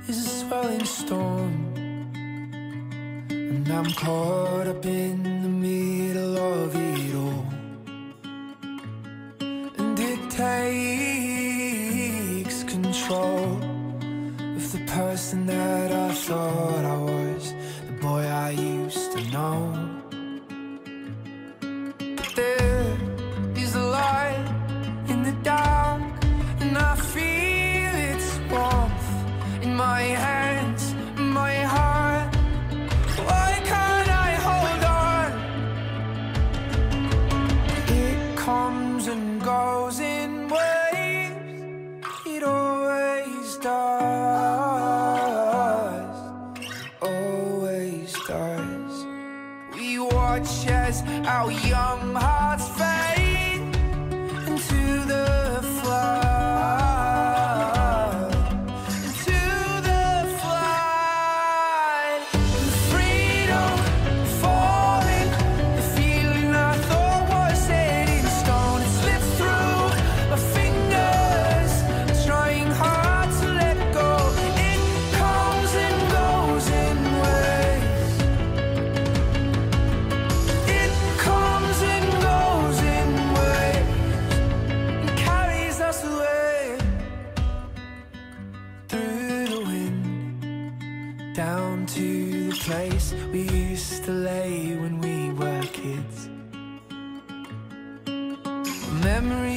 is a swelling storm, and I'm caught up in the middle of it all. And it takes control of the person that I thought I was, the boy I used to know. But there is a light in the dark, and I feel its warmth in my hands, my heart. Why can't I hold on? It comes and goes in waves, it always does, always does. We watch as our young hearts fade into the flood, into the flood. The freedom falling, the feeling I thought was set in stone. It slips through my fingers, trying hard to let go. It comes and goes in waves. It comes and goes in waves, and carries us away through the wind, down to the place we used to lay when we were kids. Memories